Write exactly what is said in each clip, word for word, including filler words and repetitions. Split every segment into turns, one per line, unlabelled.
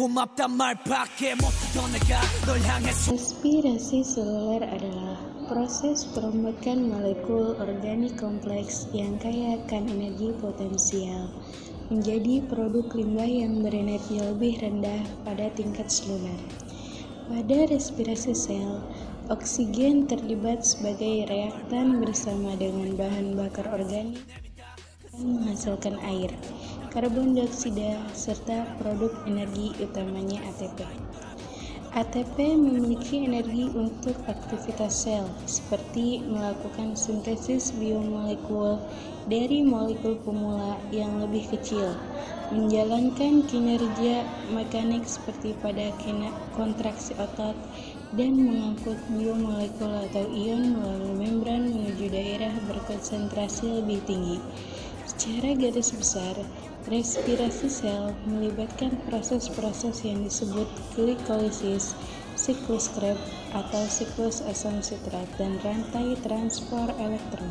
Respirasi seluler adalah proses perombakan molekul organik kompleks yang kaya akan energi potensial menjadi produk limbah yang berenergi lebih rendah pada tingkat seluler. Pada respirasi sel, oksigen terlibat sebagai reaktan bersama dengan bahan bakar organik dan menghasilkan air, karbon dioksida, serta produk energi utamanya A T P. A T P memiliki energi untuk aktivitas sel, seperti melakukan sintesis biomolekul dari molekul pemula yang lebih kecil, menjalankan kinerja mekanik seperti pada kontraksi otot, dan mengangkut biomolekul atau ion melalui membran menuju daerah berkonsentrasi lebih tinggi. Secara garis besar, respirasi sel melibatkan proses-proses yang disebut glikolisis, siklus Krebs atau siklus asam sitrat, dan rantai transport elektron.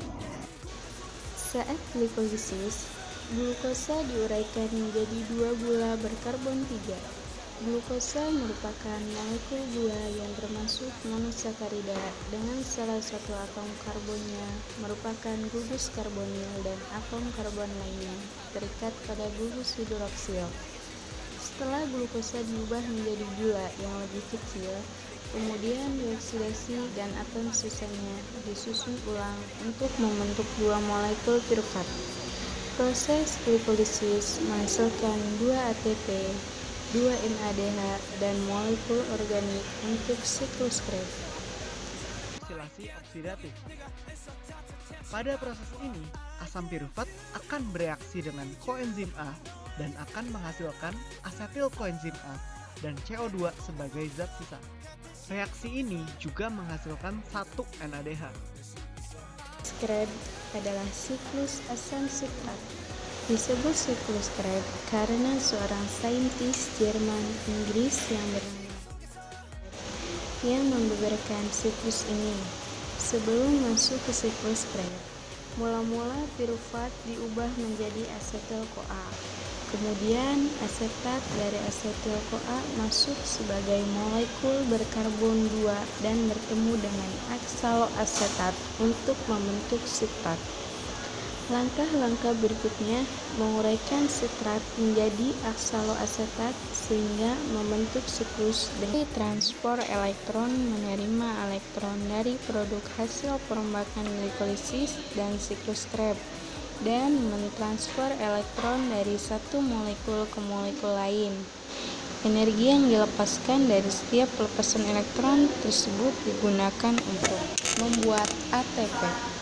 Saat glikolisis, glukosa diuraikan menjadi dua gula berkarbon tiga. Glukosa merupakan molekul gula yang termasuk monosakarida dengan salah satu atom karbonnya merupakan gugus karbonil dan atom karbon lainnya terikat pada gugus hidroksil. Setelah glukosa diubah menjadi gula yang lebih kecil, kemudian dioksidasi dan atom sisanya disusun ulang untuk membentuk dua molekul pirufat. Proses glikolisis menghasilkan dua A T P, dua N A D H, dan molekul organik untuk siklus Krebs.
Oksidasi oksidatif. Pada proses ini, asam pirufat akan bereaksi dengan koenzim A dan akan menghasilkan asetil koenzim A dan C O dua sebagai zat sisa. Reaksi ini juga menghasilkan satu N A D H.
Krebs adalah siklus asam sitrat. Disebut siklus Krebs karena seorang saintis Jerman Inggris yang bernama yang membeberkan siklus ini. Sebelum masuk ke siklus Krebs, mula-mula pirufat diubah menjadi asetil-CoA. Kemudian asetat dari asetil-CoA masuk sebagai molekul berkarbon dua dan bertemu dengan oksaloasetat untuk membentuk sitrat. Langkah-langkah berikutnya menguraikan sitrat menjadi oksaloasetat sehingga membentuk siklus dengan transport elektron menerima elektron dari produk hasil perombakan glikolisis dan siklus Krebs dan mentransfer elektron dari satu molekul ke molekul lain. Energi yang dilepaskan dari setiap pelepasan elektron tersebut digunakan untuk membuat A T P.